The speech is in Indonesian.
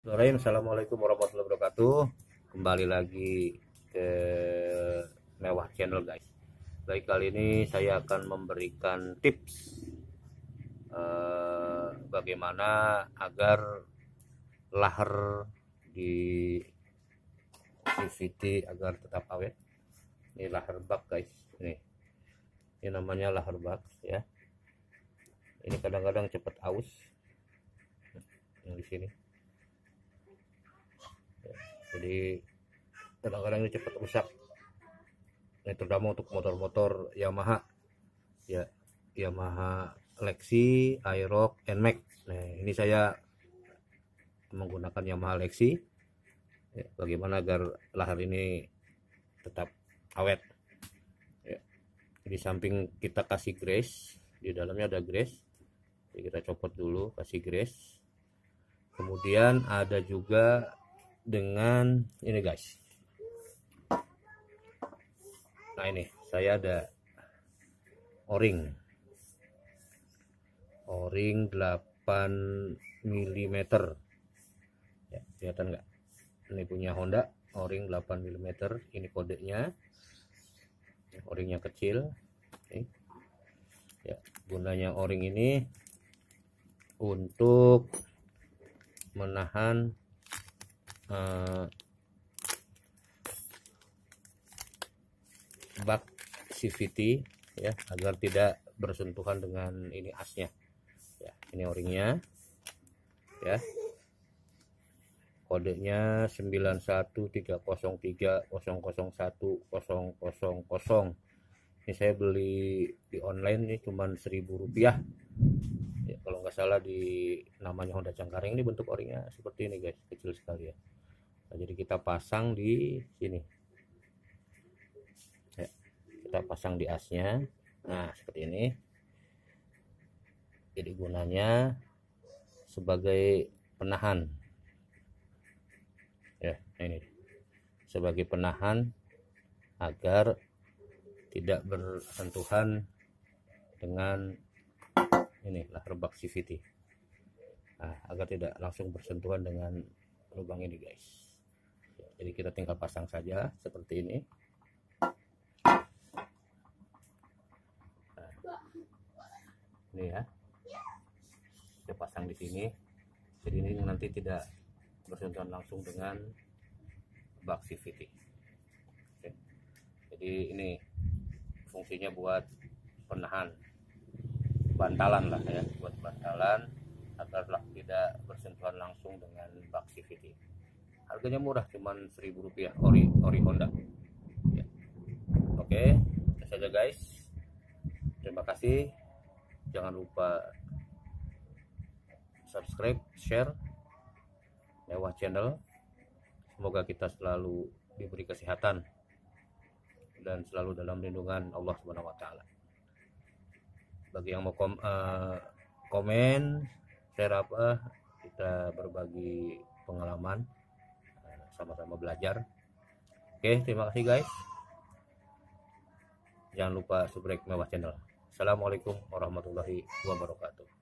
Assalamualaikum warahmatullahi wabarakatuh. Kembali lagi ke Mewah Channel, guys. Baik, kali ini saya akan memberikan tips bagaimana agar lahar di CVT agar tetap awet. Ini lahar bak, guys. Ini namanya lahar bak, ya. Ini kadang-kadang cepat aus. Yang di sini. Jadi kadang-kadang ini cepat rusak. Ini terutama untuk motor-motor Yamaha, ya, Yamaha Lexi, Aerox, NMAX. Nah, ini saya menggunakan Yamaha Lexi. Ya, bagaimana agar lahar ini tetap awet. Ya. Di samping kita kasih grease, di dalamnya ada grease. Jadi kita copot dulu, kasih grease. Kemudian ada juga dengan ini, guys. Nah, ini saya ada o-ring 8 mm, ya, kelihatan nggak? Ini punya Honda, o-ring 8 mm. Ini kodenya, o-ringnya kecil. Oke. Ya, gunanya o-ring ini untuk menahan bak CVT, ya, agar tidak bersentuhan dengan ini asnya. Ya, ini o-ringnya, ya. Kodenya 913030010000. Ini saya beli di online, ini cuman Rp1.000. Ya, kalau nggak salah di namanya Honda Cengkareng. Ini bentuk o-ringnya seperti ini, guys, kecil sekali, ya. Nah, jadi kita pasang di sini, ya, kita pasang di asnya. Nah, seperti ini. Jadi gunanya sebagai penahan, ya, ini sebagai penahan agar tidak bersentuhan dengan ini lahar bak CVT. Nah, agar tidak langsung bersentuhan dengan lubang ini, guys. Jadi kita tinggal pasang saja seperti ini. Nah, ini, ya, kita pasang di sini. Jadi ini nanti tidak bersentuhan langsung dengan bak CVT. Oke. Jadi ini fungsinya buat penahan, bantalan lah, ya, buat bantalan agar tidak bersentuhan langsung dengan bak CVT. Harganya murah, cuman Rp1.000, ori Honda. Ya. Oke, itu saja, guys. Terima kasih. Jangan lupa subscribe, share Mewah Channel. Semoga kita selalu diberi kesehatan dan selalu dalam lindungan Allah Subhanahu wa taala. Bagi yang mau komen, share apa, kita berbagi pengalaman, sama-sama belajar. Oke, terima kasih, guys. Jangan lupa subscribe Mewah Channel. Assalamualaikum warahmatullahi wabarakatuh.